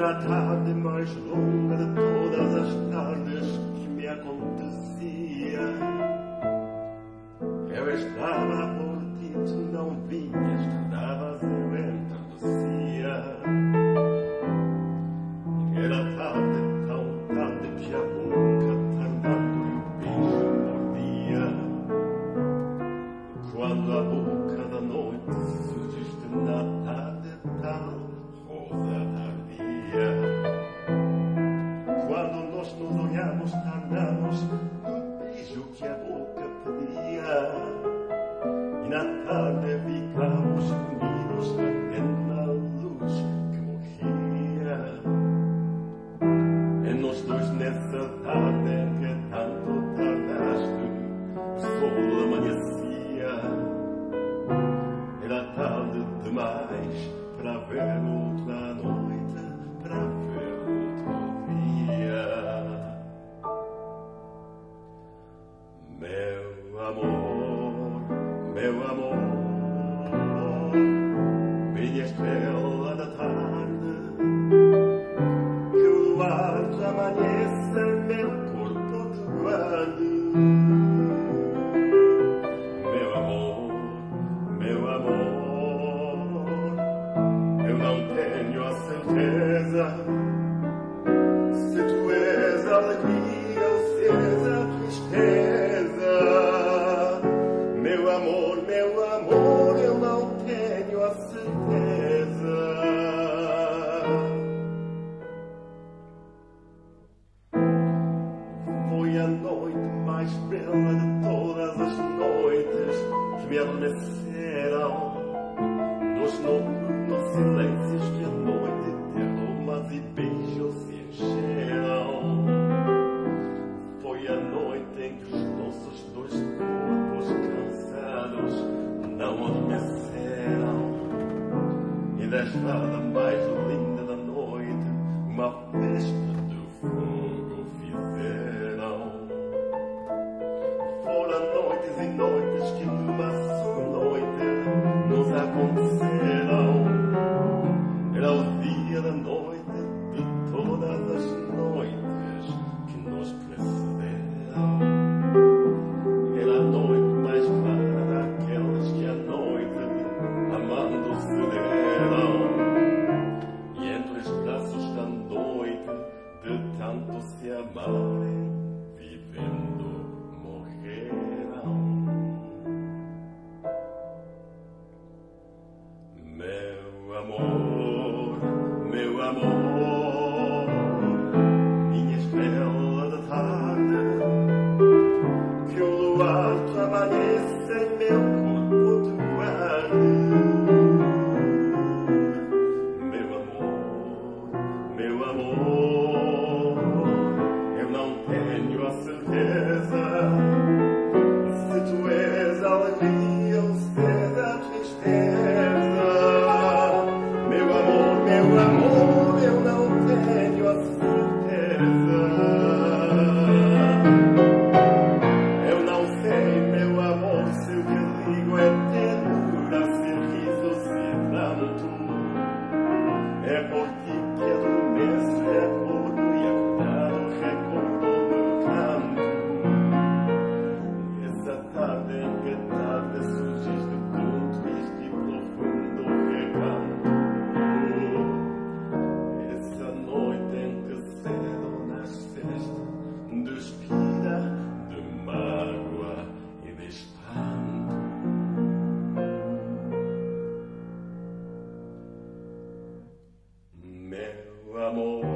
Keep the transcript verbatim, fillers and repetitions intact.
Era a tarde mais longa de todas as tardes que me acontecia. Eu estava por ti, tu não vinhas, tardavas, eu entardecia. Era tarde, tão tarde que a boca tardando e o beijo mordia. Quando a boca da noite surgiste na tarde tal, rosa tardia. Quando nós nos olhamos, tardamos no beijo que a boca pedia. E na tarde ficamos unidos na luz que morria. E nós dois nessa tarde que tanto tardaste, o sol amanhecia. Era tarde demais para ver outra noite, para ver outro dia. Meu amor, meu amor, minha estrela da tarde, que o luar já amanhece em meu corpo de guarde. Meu amor, meu amor, eu não tenho a certeza se tu és a alegria ou se és a tristeza. Meu amor, meu amor, eu não tenho a certeza. Foi a noite mais bela de todas as noites que me adormeceram. Nos noturnos silêncios que a noite de aromas e beijos se encheram. Foi a noite em que os nossos dois corpos cansados não adormeceram. E da estrada mais linda da noite uma festa de fogo fizeram. Foram noites e noites que numa só noite nos aconteceram. Era o dia da noite de todas as noites que nos precederam. Era a noite mais clara daquelas que a noite amando se deram. E entre os braços da noite de tanto se amarem, vivendo morreram. Meu amor, meu amor, minha estrela da tarde, que o luar te amanhece em meu corpo de guarde. Meu amor, meu amor, eu não tenho a certeza se tu és a alegria ou se és a tristeza. Meu amor, meu amor, eu não tenho a certeza. Eu não sei, meu amor, se o que digo é ternura, se riso, se pranto. É por ti que adormeço, é por mim acordado, recordo meu canto. Essa tarde em que tarde surgiste tão triste e profundo recanto. Essa noite em que cedo nasceste, despida de mágoa e de espanto. Meu amor,